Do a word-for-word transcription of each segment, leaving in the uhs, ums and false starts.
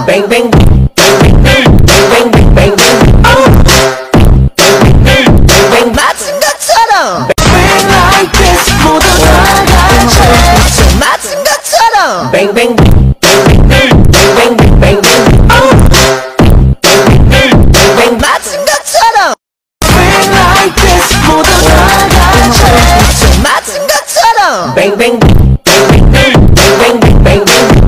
bang bang bang bang bang bang bang 맞은 것처럼 bang like this 모두 다 같이 맞은 것처럼 bang bang bang bang bang bang 맞은 것처럼 bang like this 모두 다 같이 맞은 것처럼 bang bang bang bang bang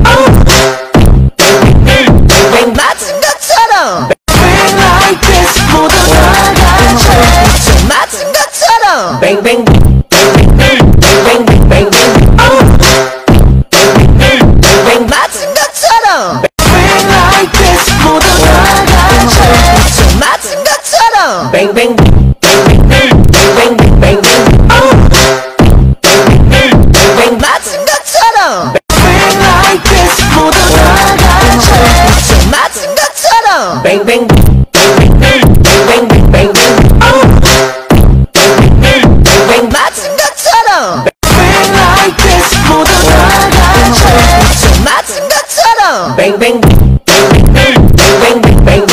bang 맞은 것처럼 bang like this 모두 다 같이 맞은 것처럼 bang bang bang bang bang bang 맞은 것처럼 bang like this 모두 다 같이 맞은 것처럼 bang bang bang bang bang bang 맞은 것처럼 bang like this 모두 다 같이 맞은 것처럼 bang bang bang bang bang bang 맞은 것처럼 bang like this 모두 다 같이 맞은 것처럼 bang bang bang bang bang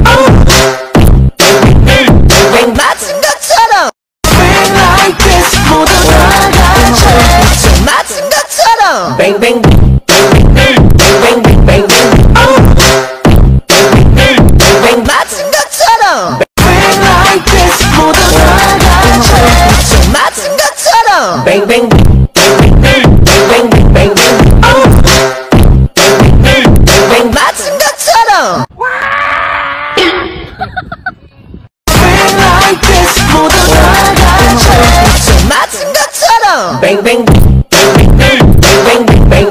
bang 맞은 것처럼 bang like this 모두 다 같이 맞은 것처럼 bang bang bang bang bang 맞은 것처럼 bang like this 모두 다 같이 맞은 것처럼 bang bang bang bang bang 맞은 것처럼 bang like this 모두 다 같이 맞은 것처럼 bang bang bang bang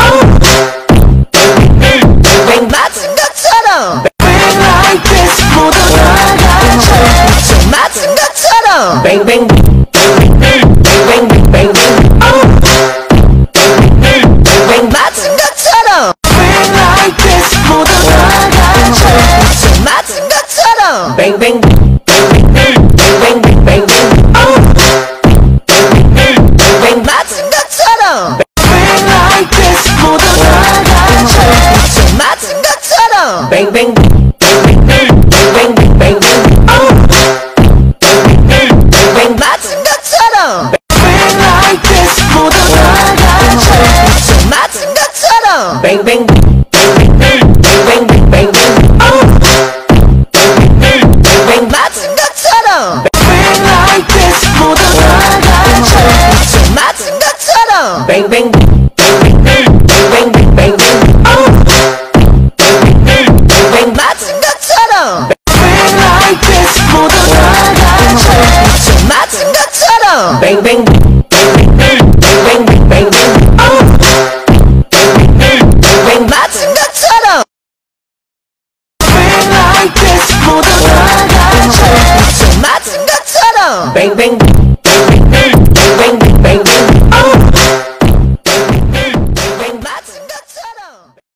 bang 맞은 것처럼 bang like this 모두 다 같이 맞은 것처럼 bang bang bang bang bang 맞은 것처럼 bang like this 모두 다 같이 맞은 것처럼 bang bang bang bang bang 맞은 것처럼 bang like this 모두 다 같이 맞은 것처럼 bang bang bang bang bang 맞은 것처럼 bang like this 모두 다 같이 맞은 것처럼 bang bang bang bang bang 맞은 것처럼 bang like this 모두 다 같이 맞은 것처럼 bang bang bang bang bang 맞은 것처럼 bang like this 모두 다 같이 맞은 것처럼 bang bang bang bang bang 맞은 것처럼 bang like this 모두 다 같이 맞은 것처럼 bang bang